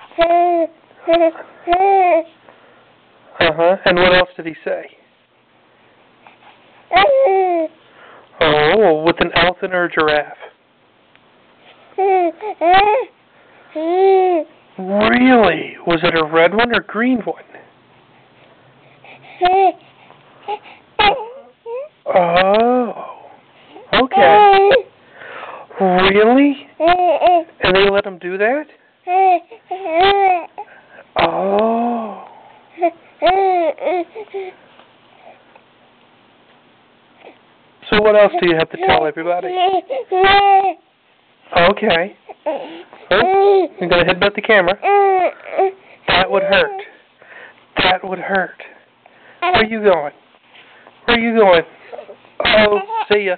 Uh-huh. And what else did he say? Oh, with an elephant or a giraffe? Really? Was it a red one or green one? Oh. Okay. Really? And they let him do that? Oh. So what else do you have to tell everybody? Okay. Oh, you're going to headbutt the camera. That would hurt. That would hurt. Where are you going? Where are you going? Oh, see ya.